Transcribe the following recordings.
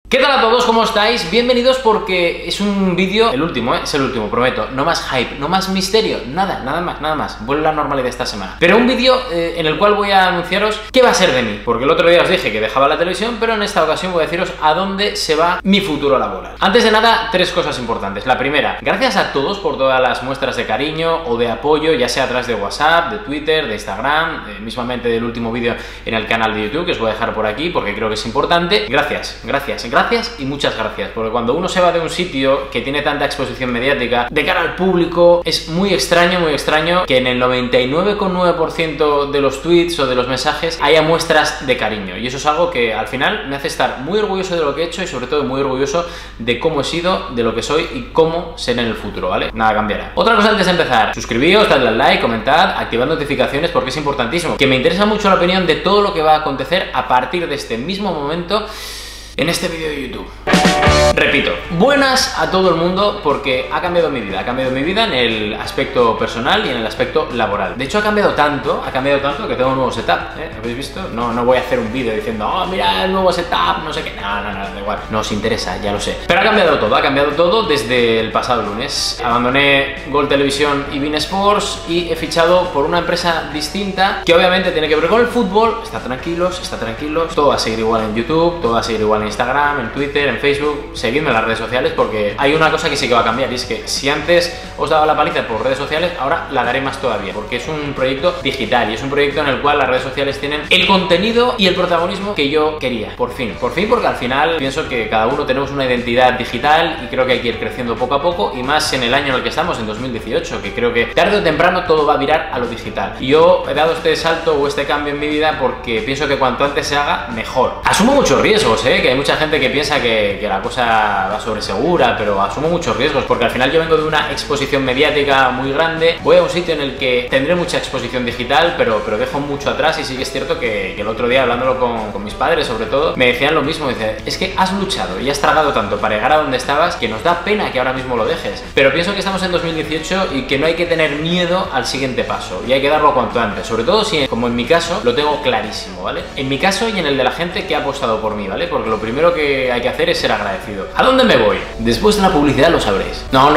¿Qué tal a todos? ¿Cómo estáis? Bienvenidos porque es un vídeo, el último, es el último, prometo. No más hype, no más misterio, nada más. Vuelve la normalidad esta semana. Pero un vídeo en el cual voy a anunciaros qué va a ser de mí. Porque el otro día os dije que dejaba la televisión, pero en esta ocasión voy a deciros a dónde se va mi futuro laboral. Antes de nada, tres cosas importantes. La primera, gracias a todos por todas las muestras de cariño o de apoyo, ya sea a través de WhatsApp, de Twitter, de Instagram, mismamente del último vídeo en el canal de YouTube, que os voy a dejar por aquí porque creo que es importante. Gracias y muchas gracias, porque cuando uno se va de un sitio que tiene tanta exposición mediática de cara al público, es muy extraño que en el 99,9% de los tweets o de los mensajes haya muestras de cariño, y eso es algo que al final me hace estar muy orgulloso de lo que he hecho y sobre todo muy orgulloso de cómo he sido, de lo que soy y cómo seré en el futuro, ¿vale? Nada cambiará. Otra cosa antes de empezar, suscribíos, dadle al like, comentad, activad notificaciones porque es importantísimo, que me interesa mucho la opinión de todo lo que va a acontecer a partir de este mismo momento en este vídeo de YouTube. Repito, buenas a todo el mundo porque ha cambiado mi vida en el aspecto personal y en el aspecto laboral. De hecho ha cambiado tanto que tengo un nuevo setup, ¿habéis visto? No voy a hacer un vídeo diciendo, oh, mira el nuevo setup, no sé qué, no, da igual, no os interesa, ya lo sé. Pero ha cambiado todo desde el pasado lunes. Abandoné Gol Televisión y beIN Sports y he fichado por una empresa distinta que obviamente tiene que ver con el fútbol. Está tranquilos, todo va a seguir igual en YouTube, todo va a seguir igual en Instagram, en Twitter, en Facebook. Seguidme en las redes sociales porque hay una cosa que sí que va a cambiar, y es que si antes os daba la paliza por redes sociales, ahora la daré más todavía, porque es un proyecto digital y es un proyecto en el cual las redes sociales tienen el contenido y el protagonismo que yo quería. Por fin, porque al final pienso que cada uno tenemos una identidad digital y creo que hay que ir creciendo poco a poco, y más en el año en el que estamos, en 2018, que creo que tarde o temprano todo va a virar a lo digital. Y yo he dado este salto o este cambio en mi vida porque pienso que cuanto antes se haga, mejor. Asumo muchos riesgos, que hay mucha gente que piensa que la cosa va sobre segura, pero asumo muchos riesgos porque al final yo vengo de una exposición mediática muy grande. Voy a un sitio en el que tendré mucha exposición digital, pero dejo mucho atrás, y sí que es cierto que el otro día, hablándolo con mis padres sobre todo, me decían lo mismo. Dice, es que has luchado y has tragado tanto para llegar a donde estabas que nos da pena que ahora mismo lo dejes. Pero pienso que estamos en 2018 y que no hay que tener miedo al siguiente paso y hay que darlo cuanto antes, sobre todo si, como en mi caso, lo tengo clarísimo, ¿vale? En mi caso y en el de la gente que ha apostado por mí, ¿vale? Porque lo primero que hay que hacer es ser agradecido. ¿A dónde me voy? Después de la publicidad lo sabréis. No,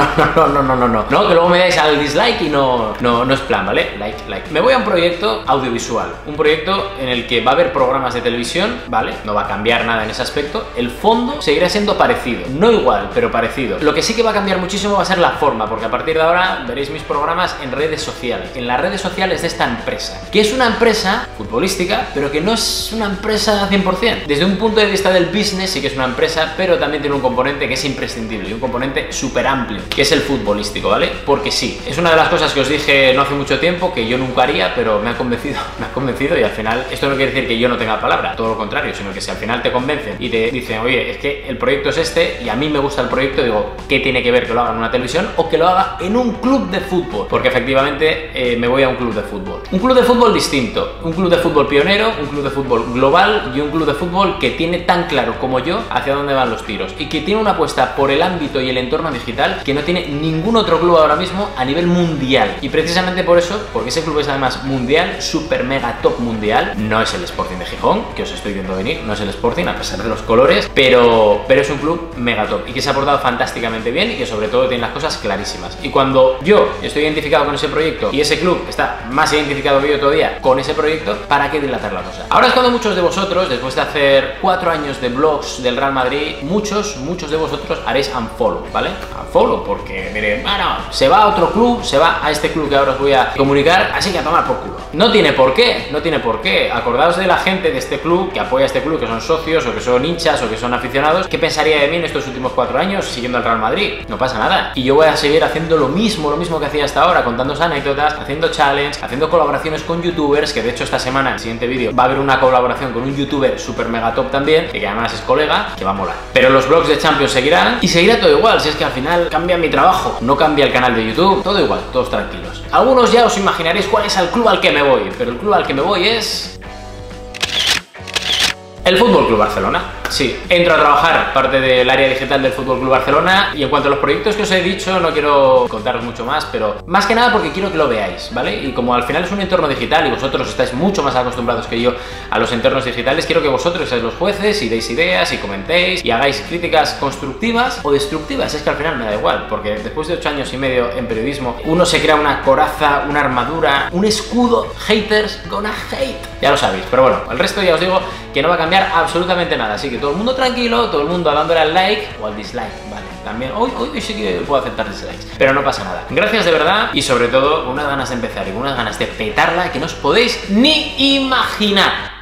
que luego me dais al dislike y no es plan, ¿vale? Like. Me voy a un proyecto audiovisual, un proyecto en el que va a haber programas de televisión, ¿vale? No va a cambiar nada en ese aspecto. El fondo seguirá siendo parecido, no igual, pero parecido. Lo que sí que va a cambiar muchísimo va a ser la forma, porque a partir de ahora veréis mis programas en redes sociales, en las redes sociales de esta empresa, que es una empresa futbolística, pero que no es una empresa 100%. Desde un punto de vista del business sí que es una empresa, pero también tiene un componente que es imprescindible y un componente súper amplio, que es el futbolístico, ¿vale? Porque sí, es una de las cosas que os dije no hace mucho tiempo que yo nunca haría, pero me ha convencido, y al final esto no quiere decir que yo no tenga palabra, todo lo contrario, sino que si al final te convencen y te dicen, oye, es que el proyecto es este y a mí me gusta el proyecto, digo, ¿qué tiene que ver que lo haga en una televisión o que lo haga en un club de fútbol? Porque efectivamente me voy a un club de fútbol. Un club de fútbol distinto, un club de fútbol pionero, un club de fútbol global y un club de fútbol que tiene tan claro como yo hacia dónde van los tiros y que tiene una apuesta por el ámbito y el entorno digital que no tiene ningún otro club ahora mismo a nivel mundial. Y precisamente por eso, porque ese club es además mundial, super mega top mundial, no es el Sporting de Gijón, que os estoy viendo venir, no es el Sporting a pesar de los colores, pero es un club mega top y que se ha portado fantásticamente bien y que sobre todo tiene las cosas clarísimas. Y cuando yo estoy identificado con ese proyecto y ese club está más identificado que yo todavía con ese proyecto, ¿para qué dilatar la cosa? Ahora es cuando muchos de vosotros, después de hacer 4 años de vlogs del Real Madrid, muchos de vosotros haréis unfollow, ¿vale? Unfollow porque diréis, bueno, se va a otro club, se va a este club que ahora os voy a comunicar, así que a tomar por culo. No tiene por qué. Acordaos de la gente de este club que apoya a este club, que son socios o que son hinchas o que son aficionados. ¿Qué pensaría de mí en estos últimos 4 años siguiendo al Real Madrid? No pasa nada. Y yo voy a seguir haciendo lo mismo que hacía hasta ahora, contándoos anécdotas, haciendo challenge, haciendo colaboraciones con youtubers, que de hecho esta semana, en el siguiente vídeo, va a haber una colaboración con un youtuber super mega top también, que además es colega, que va a molar. Pero los vlogs de Champions seguirán y seguirá todo igual, si es que al final cambia mi trabajo, no cambia el canal de YouTube, todo igual, todos tranquilos. Algunos ya os imaginaréis cuál es el club al que me voy, pero el club al que me voy es el Fútbol Club Barcelona. sí, entro a trabajar parte del área digital del Fútbol Club Barcelona, y en cuanto a los proyectos que os he dicho, no quiero contaros mucho más, pero más que nada porque quiero que lo veáis, ¿vale? Y como al final es un entorno digital y vosotros estáis mucho más acostumbrados que yo a los entornos digitales, quiero que vosotros seáis los jueces y deis ideas y comentéis y hagáis críticas constructivas o destructivas. Es que al final me da igual, porque después de 8 años y medio en periodismo, uno se crea una coraza, una armadura, un escudo. Haters gonna hate. Ya lo sabéis, pero bueno, el resto ya os digo que no va a cambiar absolutamente nada. Así que todo el mundo tranquilo, todo el mundo dándole al like o al dislike, ¿vale? También, hoy sí que puedo aceptar dislikes, pero no pasa nada. Gracias de verdad, y sobre todo, unas ganas de empezar y unas ganas de petarla que no os podéis ni imaginar.